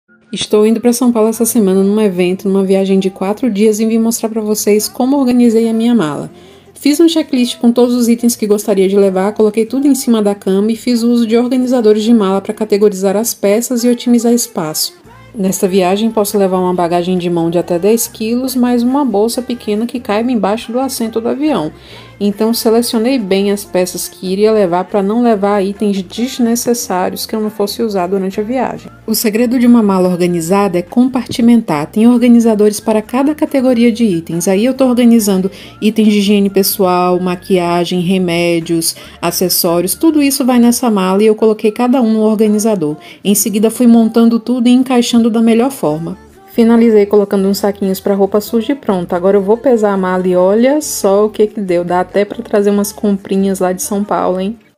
Estou indo para São Paulo essa semana num evento, numa viagem de 4 dias e vim mostrar para vocês como organizei a minha mala. Fiz um checklist com todos os itens que gostaria de levar, coloquei tudo em cima da cama e fiz uso de organizadores de mala para categorizar as peças e otimizar espaço. Nesta viagem posso levar uma bagagem de mão de até 10 quilos, mais uma bolsa pequena que caiba embaixo do assento do avião. Então selecionei bem as peças que iria levar para não levar itens desnecessários que eu não fosse usar durante a viagem. O segredo de uma mala organizada é compartimentar. Tem organizadores para cada categoria de itens. Aí eu estou organizando itens de higiene pessoal, maquiagem, remédios, acessórios. Tudo isso vai nessa mala e eu coloquei cada um no organizador. Em seguida fui montando tudo e encaixando da melhor forma. Finalizei colocando uns saquinhos para roupa suja e pronto. Agora eu vou pesar a mala e olha só o que deu. Dá até para trazer umas comprinhas lá de São Paulo, hein?